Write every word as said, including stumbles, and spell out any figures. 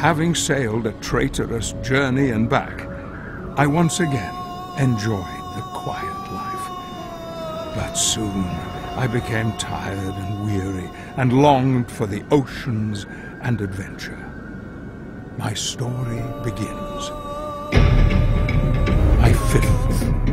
Having sailed a traitorous journey and back, I once again enjoyed the quiet life. But soon I became tired and weary and longed for the oceans and adventure. My story begins. My fifth